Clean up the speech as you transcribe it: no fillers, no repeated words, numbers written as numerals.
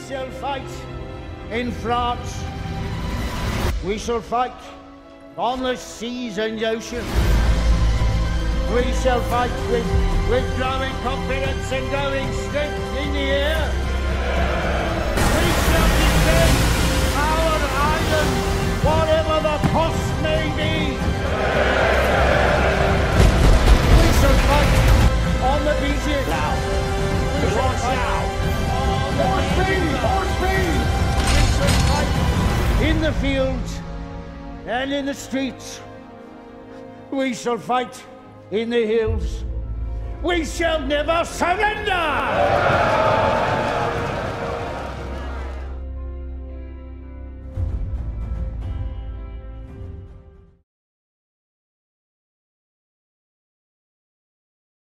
shall fight in France. We shall fight on the seas and ocean. We shall fight with growing confidence and growing strength in the air. We shall defend our island, whatever the cost may be. We shall fight on the beaches. We shall fight on the beaches. We shall fight in the fields and in the streets. We shall fight in the hills. We shall never surrender!